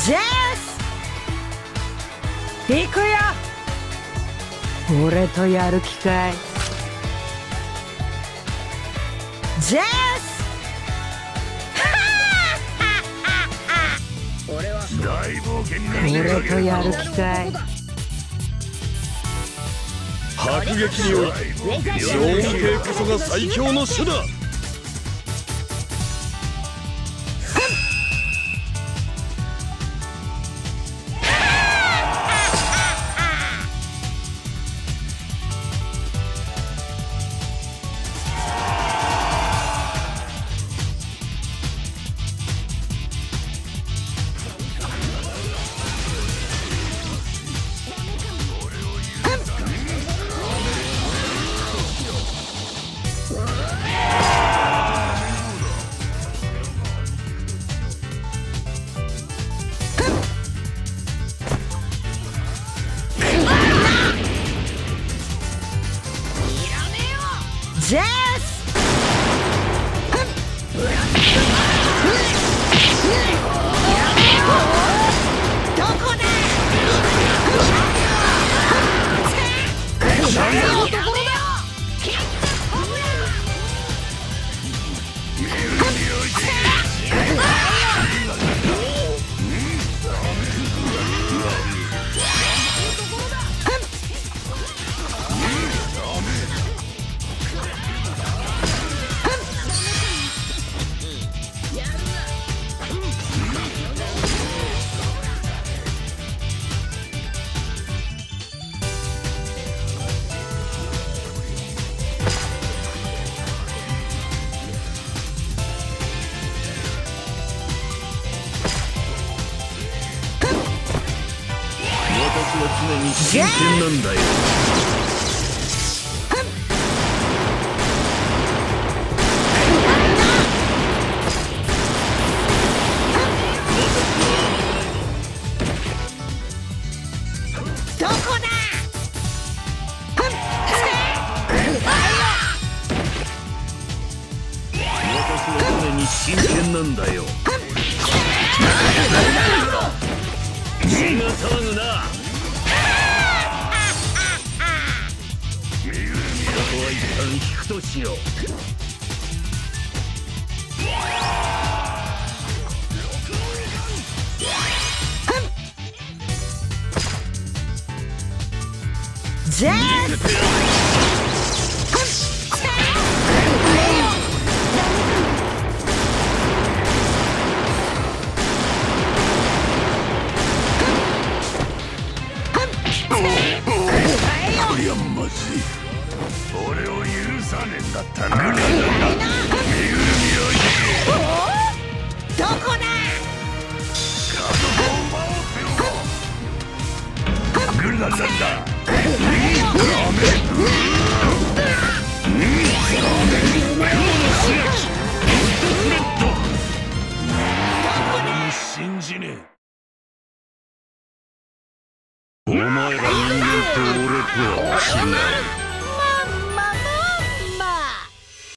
ジェス行くよ。俺とやる気かい。ジェス大冒険に俺とやる気かい。 迫撃による上位系こそが最強の手だ。 ジェスどこだ。 私は常に真剣なんだよ。 どこだ。 私は常に真剣なんだよ。気が騒ぐな。ここは一旦引くとしよう。 ジェスこりゃまずい。俺を許さねえんだったな。身ぐるみを引け。 どこだ。 家族を奪おうってよ。グララだ。ダメ。